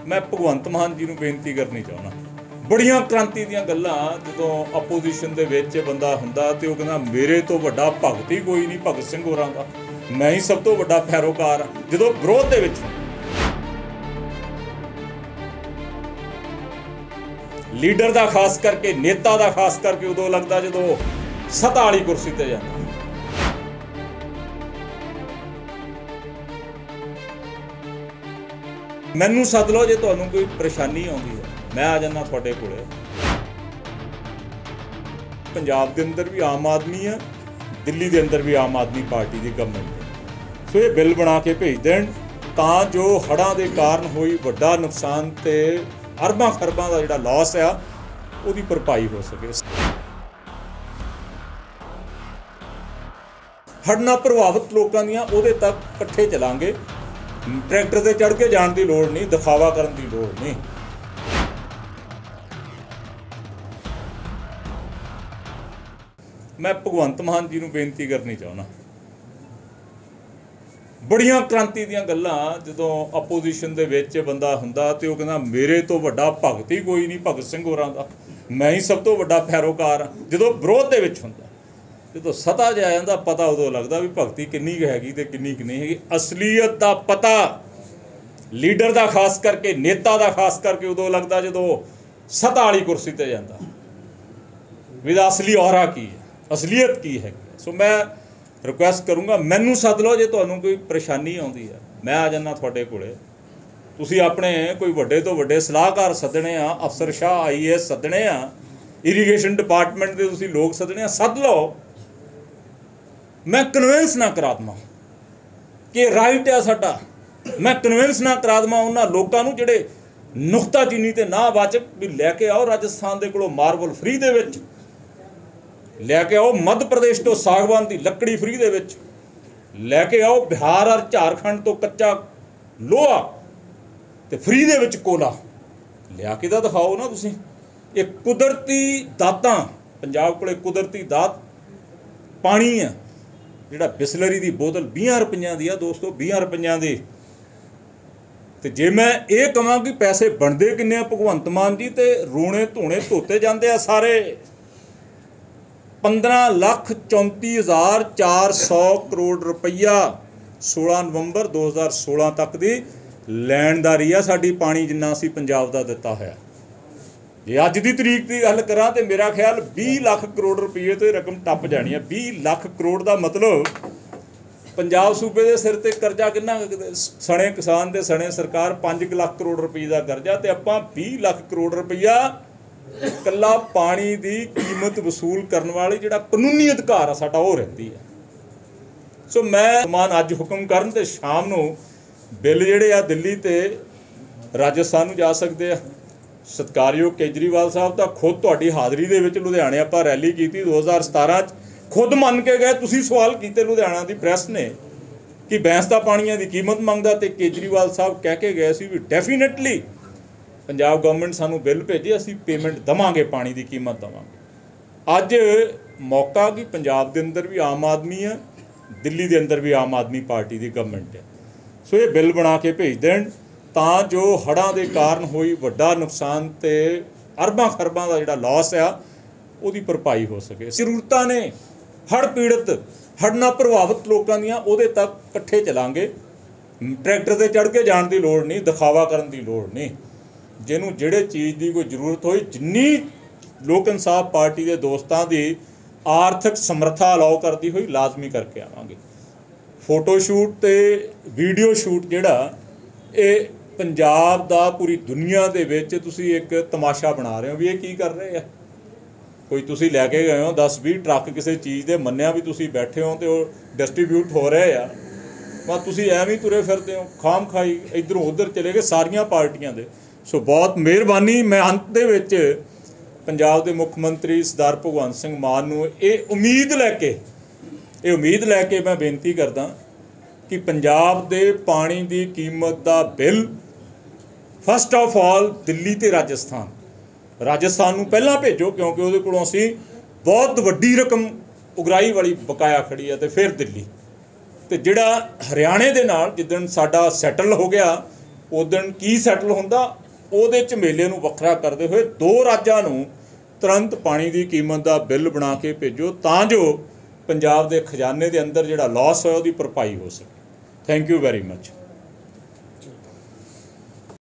मैं भगवंत मान जी ਨੂੰ ਬੇਨਤੀ ਕਰਨੀ ਚਾਹੁੰਦਾ। ਬੜੀਆਂ ਕ੍ਰਾਂਤੀ ਦੀਆਂ ਗੱਲਾਂ ਜਦੋਂ ਆਪੋਜੀਸ਼ਨ ਦੇ ਵਿੱਚ ਬੰਦਾ ਹੁੰਦਾ ਤੇ ਉਹ ਕਹਿੰਦਾ ਮੇਰੇ ਤੋਂ ਵੱਡਾ ਭਗਤ ਹੀ ਕੋਈ ਨਹੀਂ, ਭਗਤ ਸਿੰਘ ਹੋਰਾਂ ਦਾ ਮੈਂ ਹੀ ਸਭ ਤੋਂ ਵੱਡਾ ਪੈਰੋਕਾਰ ਹਾਂ। ਜਦੋਂ ਵਿਰੋਧ ਦੇ ਵਿੱਚ ਲੀਡਰ ਦਾ ਖਾਸ ਕਰਕੇ ਨੇਤਾ ਦਾ ਖਾਸ ਕਰਕੇ ਉਦੋਂ ਲੱਗਦਾ ਜਦੋਂ ਸੱਤਾ ਵਾਲੀ ਕੁਰਸੀ ਤੇ ਜਾਂਦਾ। ਮੈਨੂੰ ਸੱਦ ਲਓ ਜੇ ਤੁਹਾਨੂੰ ਕੋਈ ਪਰੇਸ਼ਾਨੀ ਆਉਂਦੀ ਹੈ, मैं आ जाना थोड़े कोले। पंजाब के अंदर भी आम आदमी है, दिल्ली के अंदर भी आम आदमी पार्टी की गवर्नमेंट है। सो ये बिल बना के भेज देन तां जो हड़ां दे कारण होई वड्डा नुकसान ते अरबां खरबां दा जिहड़ा लॉस है उहदी भरपाई हो सके। हड़ नाल प्रभावित लोकां दियां उहदे तक इकट्ठे चलांगे। ट्रैक्टर ते चढ़ के जाण दी लोड़ नहीं, दिखावा करन दी लोड़ नहीं। मैं भगवंत मान जी ਨੂੰ ਬੇਨਤੀ ਕਰਨੀ ਚਾਹੁੰਦਾ। ਬੜੀਆਂ ਕ੍ਰਾਂਤੀ ਦੀਆਂ ਗੱਲਾਂ ਜਦੋਂ ਆਪੋਜੀਸ਼ਨ ਦੇ ਵਿੱਚ ਬੰਦਾ ਹੁੰਦਾ ਤੇ ਉਹ ਕਹਿੰਦਾ ਮੇਰੇ ਤੋਂ ਵੱਡਾ ਭਗਤ ਹੀ ਕੋਈ ਨਹੀਂ, ਭਗਤ ਸਿੰਘ ਹੋਰਾਂ ਦਾ ਮੈਂ ਹੀ ਸਭ ਤੋਂ ਵੱਡਾ ਪੈਰੋਕਾਰ ਹਾਂ। ਜਦੋਂ ਵਿਰੋਧ ਦੇ ਵਿੱਚ ਹੁੰਦਾ, ਜਦੋਂ ਸੱਤਾ 'ਚ ਆ ਜਾਂਦਾ ਪਤਾ ਉਦੋਂ ਲੱਗਦਾ ਵੀ ਭਗਤੀ ਕਿੰਨੀ ਕੁ ਹੈਗੀ ਤੇ ਕਿੰਨੀ ਕੁ ਨਹੀਂ ਹੈਗੀ। ਅਸਲੀਅਤ ਦਾ ਪਤਾ ਲੀਡਰ ਦਾ ਖਾਸ ਕਰਕੇ ਨੇਤਾ ਦਾ ਖਾਸ ਕਰਕੇ ਉਦੋਂ ਲੱਗਦਾ ਜਦੋਂ ਸੱਤਾ ਵਾਲੀ ਕੁਰਸੀ ਤੇ ਜਾਂਦਾ ਵੀ ਇਹਦਾ ਅਸਲੀ ਔਰਾ ਕੀ ਹੈ, असलीयत की है। सो मैं रिक्वेस्ट करूँगा मैनू सद लो जे तुहानू कोई परेशानी आउंदी है, मैं आ जाना तुहाडे कोले। तुसीं अपने कोई वड्डे तो वड्डे सलाहकार सदने आ, अफसर शाह IAS सदने आ, इरीगेशन डिपार्टमेंट के तुसीं लोग सदने आ, सद लो। मैं कन्विंस ना करा देवां कि राइट है साडा, मैं कन्विंस ना करा देवां उन्हां लोकां नूं जिहड़े नुक्ताचीनी ते ना वाचक भी लैके आओ राजस्थान दे कोलों मार्बल फ्री दे विच लैके आओ, मध्य प्रदेश तो सागवान की लकड़ी फ्री दे विच लैके आओ, बिहार और झारखंड तो कच्चा लोहा ते फ्री दे विच कोला लिया के तां दिखाओ ना तुसीं। ये कुदरती दातां पंजाब कोले कुदरती दात पानी है जिहड़ा बिसलरी की बोतल 20 रुपइयां दी आ दोस्तों, 20 रुपइयां दी। ते जे मैं ये कहां कि पैसे बनते किन्ने भगवंत मान जी ते रोने धोने धोते जाते आ सारे। 15,34,400 करोड़ रुपया 16 नवंबर 2016 तक की लैणदारी आ साडी पानी जिन्ना असीं पंजाब दा दिता है। जे अज की तरीक की गल करा तो मेरा ख्याल 20 लाख करोड़ रुपये तो रकम टप जानी है। 20 लाख करोड़ का मतलब पंजाब सूबे के सिर ते करजा किन्ना सने किसान दे सने सरकार 5 लाख करोड़ रुपये का करजा ते आपां 20 लाख करोड़ रुपया कला पानी की कीमत वसूल करने वाली जिहड़ा कानूनी अधिकार आ साडा वो रहिंदी है। सो मैं मान अज हुक्म करन ते शाम नूं बिल जिहड़े आ दिल्ली ते राजस्थान नूं जा सकदे आ। सत्कारयोग केजरीवाल साहब तां खुद तुहाडी हाज़री दे विच लुधियाणे आपां रैली कीती 2017 च खुद मन के गए, तुसीं सवाल कीते लुधियाणा की प्रैस ने कि भैंस दा पाणीਆਂ की कीमत मंगदा ते केजरीवाल साहब कह के गए सी भी डेफिनेटली पंजाब गवर्नमेंट सानू बिल भेजे असी पेमेंट देवांगे, पानी की कीमत देवांगे। अज मौका कि पंजाब के अंदर भी आम आदमी है, दिल्ली के अंदर भी आम आदमी पार्टी की गवर्नमेंट है। सो ये बिल बना के भेज देन तां जो हड़ां दे कारण होई वड्डा नुकसान ते अरबां खरबां दा जिहड़ा लॉस है उहदी भरपाई हो सके। जरूरतां ने हड़ पीड़ित हड़ नाल प्रभावित लोकां दियां उहदे तक इकट्ठे चलांगे। ट्रैक्टर ते चढ़ के जाण दी लोड़ नहीं, दिखावा करन दी लोड़ नहीं। जिन्हों जिहड़े चीज़ की कोई जरूरत होई जिन्नी लोक इंसाफ पार्टी के दोस्तों की आर्थिक समर्था अलाउ करती हुई लाजमी करके आवांगे। फोटो शूट ते वीडियो शूट जिहड़ा ये पंजाब दा पूरी दुनिया दे विच तुसीं एक तमाशा बना रहे हो भी ये की कर रहे हैं। कोई तुसीं लैके गए हो 10-20 ट्रक किसी चीज़ के मन्निया भी तुसीं बैठे हो तो डिस्ट्रीब्यूट हो रहे हैं, पर तुसीं एवें ही तुरे फिरदे हो खाम खाई इधरों उधर चले गए सारियां पार्टियां दे। सो बहुत मेहरबानी। मैं अंत दे विच पंजाब के मुख मंत्री सरदार भगवंत सिंह मान नूं ये उम्मीद लैके मैं बेनती करदा कि पंजाब दे पानी की कीमत का bill first of all Delhi ते राजस्थान नूं पहलां भेजो क्योंकि उहदे कोलों असीं बहुत वड्डी रकम उगराई वाली बकाया खड़ी है, तो फिर दिल्ली ते जिहड़ा हरियाणे दे नाल जिद्दण साडा सैटल हो गया ਉਦਣ ਕੀ ਸੈਟਲ ਹੁੰਦਾ, ਉਹਦੇ ਝਮੇਲੇ ਨੂੰ ਵੱਖਰਾ ਕਰਦੇ ਹੋਏ 2 ਰਾਜਾਂ ਨੂੰ ਤੁਰੰਤ ਪਾਣੀ ਦੀ ਕੀਮਤ ਦਾ ਬਿੱਲ ਬਣਾ ਕੇ ਭੇਜੋ, ਤਾਂ ਜੋ ਪੰਜਾਬ ਦੇ ਖਜ਼ਾਨੇ ਦੇ ਅੰਦਰ ਜਿਹੜਾ ਲਾਸ ਹੋਇਆ ਉਹਦੀ ਭਰਪਾਈ ਹੋ ਸਕੇ। Thank you very much.